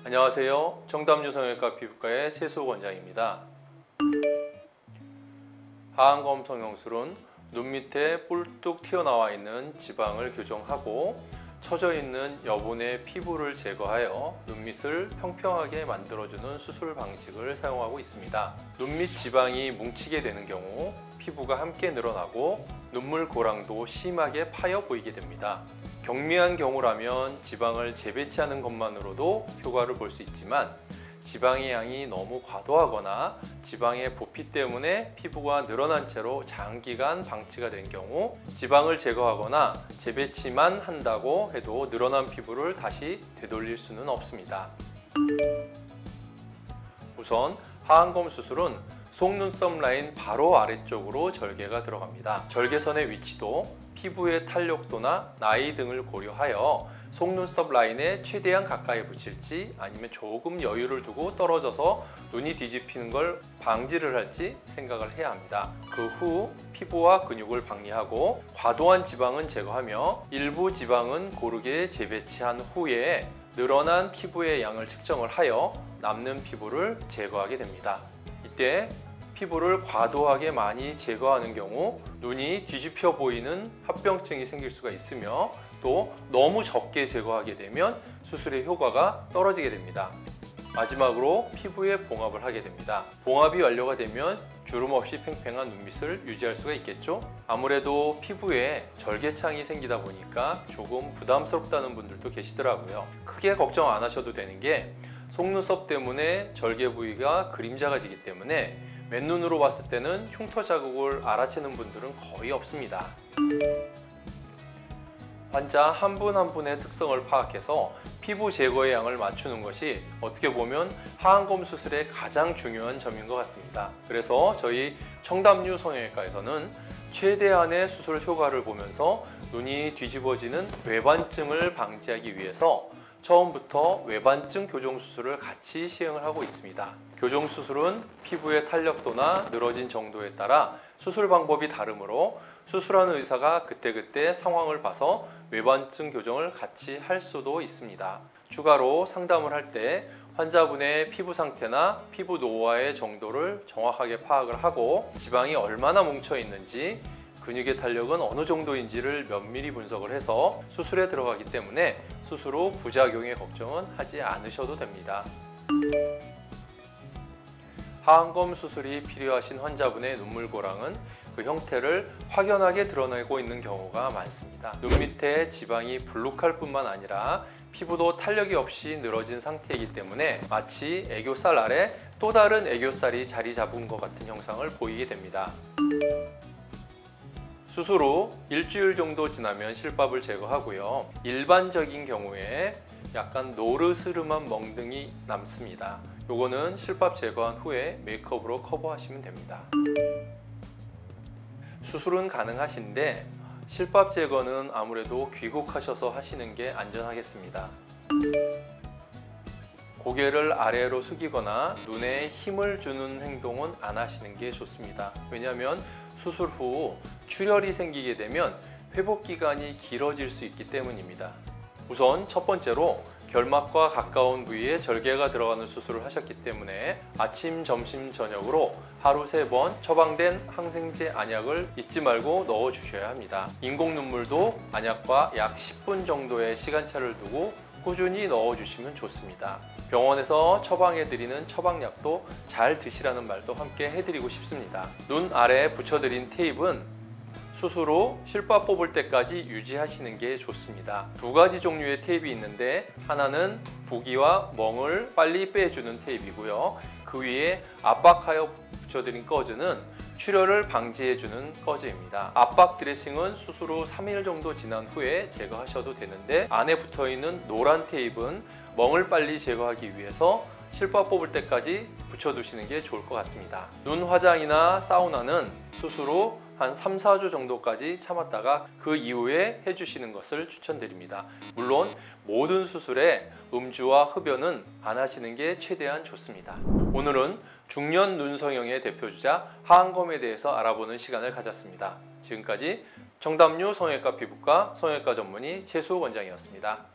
안녕하세요. 청담 성형외과 피부과의 최수호 원장입니다. 하안검 성형술은 눈 밑에 뿔뚝 튀어나와 있는 지방을 교정하고 처져 있는 여분의 피부를 제거하여 눈밑을 평평하게 만들어주는 수술 방식을 사용하고 있습니다. 눈밑 지방이 뭉치게 되는 경우 피부가 함께 늘어나고 눈물 고랑도 심하게 파여 보이게 됩니다. 경미한 경우라면 지방을 재배치하는 것만으로도 효과를 볼 수 있지만 지방의 양이 너무 과도하거나 지방의 부피 때문에 피부가 늘어난 채로 장기간 방치가 된 경우 지방을 제거하거나 재배치만 한다고 해도 늘어난 피부를 다시 되돌릴 수는 없습니다. 우선 하안검 수술은 속눈썹 라인 바로 아래쪽으로 절개가 들어갑니다. 절개선의 위치도 피부의 탄력도나 나이 등을 고려하여 속눈썹 라인에 최대한 가까이 붙일지 아니면 조금 여유를 두고 떨어져서 눈이 뒤집히는 걸 방지를 할지 생각을 해야 합니다. 그 후 피부와 근육을 박리하고 과도한 지방은 제거하며 일부 지방은 고르게 재배치한 후에 늘어난 피부의 양을 측정을 하여 남는 피부를 제거하게 됩니다. 이때 피부를 과도하게 많이 제거하는 경우 눈이 뒤집혀 보이는 합병증이 생길 수가 있으며 또 너무 적게 제거하게 되면 수술의 효과가 떨어지게 됩니다. 마지막으로 피부에 봉합을 하게 됩니다. 봉합이 완료가 되면 주름 없이 팽팽한 눈밑을 유지할 수가 있겠죠? 아무래도 피부에 절개창이 생기다 보니까 조금 부담스럽다는 분들도 계시더라고요. 크게 걱정 안 하셔도 되는 게 속눈썹 때문에 절개 부위가 그림자가 지기 때문에 맨눈으로 봤을 때는 흉터 자국을 알아채는 분들은 거의 없습니다. 환자 한 분 한 분의 특성을 파악해서 피부 제거의 양을 맞추는 것이 어떻게 보면 하안검 수술의 가장 중요한 점인 것 같습니다. 그래서 저희 청담 성형외과에서는 최대한의 수술 효과를 보면서 눈이 뒤집어지는 외반증을 방지하기 위해서 처음부터 외반증 교정 수술을 같이 시행을 하고 있습니다. 교정 수술은 피부의 탄력도나 늘어진 정도에 따라 수술 방법이 다르므로 수술하는 의사가 그때그때 상황을 봐서 외반증 교정을 같이 할 수도 있습니다. 추가로 상담을 할 때 환자분의 피부 상태나 피부 노화의 정도를 정확하게 파악을 하고 지방이 얼마나 뭉쳐 있는지 근육의 탄력은 어느 정도인지를 면밀히 분석을 해서 수술에 들어가기 때문에 수술 후 부작용의 걱정은 하지 않으셔도 됩니다. 하안검 수술이 필요하신 환자분의 눈물고랑은 그 형태를 확연하게 드러내고 있는 경우가 많습니다. 눈 밑에 지방이 불룩할 뿐만 아니라 피부도 탄력이 없이 늘어진 상태이기 때문에 마치 애교살 아래 또 다른 애교살이 자리 잡은 것 같은 형상을 보이게 됩니다. 수술 후 일주일 정도 지나면 실밥을 제거하고요. 일반적인 경우에 약간 노르스름한 멍등이 남습니다. 요거는 실밥 제거한 후에 메이크업으로 커버하시면 됩니다. 수술은 가능하신데 실밥 제거는 아무래도 귀국하셔서 하시는 게 안전하겠습니다. 고개를 아래로 숙이거나 눈에 힘을 주는 행동은 안 하시는 게 좋습니다. 왜냐하면 수술 후 출혈이 생기게 되면 회복 기간이 길어질 수 있기 때문입니다. 우선 첫 번째로 결막과 가까운 부위에 절개가 들어가는 수술을 하셨기 때문에 아침, 점심, 저녁으로 하루 3번 처방된 항생제 안약을 잊지 말고 넣어 주셔야 합니다. 인공 눈물도 안약과 약 10분 정도의 시간차를 두고 꾸준히 넣어 주시면 좋습니다. 병원에서 처방해 드리는 처방약도 잘 드시라는 말도 함께 해드리고 싶습니다. 눈 아래에 붙여드린 테이프는 수술 후 실밥 뽑을 때까지 유지하시는 게 좋습니다. 두 가지 종류의 테이프 있는데 하나는 부기와 멍을 빨리 빼주는 테이프이고요. 그 위에 압박하여 붙여드린 꺼즈는 출혈을 방지해주는 꺼즈입니다. 압박 드레싱은 수술 후 3일 정도 지난 후에 제거하셔도 되는데 안에 붙어있는 노란 테이프는 멍을 빨리 제거하기 위해서 실밥 뽑을 때까지 붙여두시는 게 좋을 것 같습니다. 눈 화장이나 사우나는 수술 후 한 3, 4주 정도까지 참았다가 그 이후에 해주시는 것을 추천드립니다. 물론 모든 수술에 음주와 흡연은 안 하시는 게 최대한 좋습니다. 오늘은 중년 눈 성형의 대표주자 하안검에 대해서 알아보는 시간을 가졌습니다. 지금까지 청담 성형외과 피부과 성형외과 전문의 최수호 원장이었습니다.